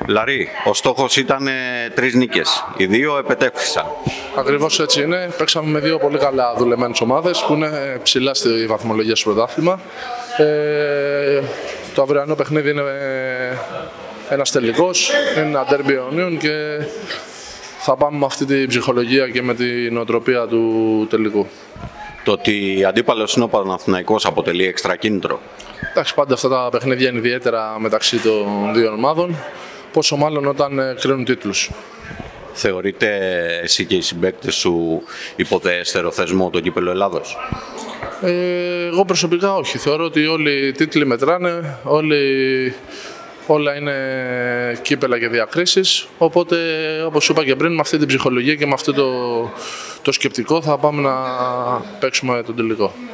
Λαρή, ο στόχος ήταν 3 νίκες. Οι 2 επετέχθησαν. Ακριβώς έτσι είναι. Παίξαμε με 2 πολύ καλά δουλεμένες ομάδες που είναι ψηλά στη βαθμολογία στο πρωτάθλημα. Το αυριανό παιχνίδι είναι ένας τελικός, είναι ένα ντέρμπι αιωνίων και θα πάμε με αυτή την ψυχολογία και με την νοοτροπία του τελικού. Το ότι αντίπαλος είναι ο Παναθηναϊκός αποτελεί έξτρα κίνητρο. Εντάξει, πάντα αυτά τα παιχνίδια είναι ιδιαίτερα μεταξύ των 2 ομάδων, πόσο μάλλον όταν κρίνουν τίτλους. Θεωρείτε εσύ και οι συμπαίκτες σου υποδέστερο θεσμό το κύπελλο Ελλάδος? Εγώ προσωπικά όχι. Θεωρώ ότι όλοι οι τίτλοι μετράνε, όλα είναι κύπελλα και διακρίσεις. Οπότε, όπως είπα και πριν, με αυτή την ψυχολογία και με αυτό το σκεπτικό θα πάμε να παίξουμε τον τελικό.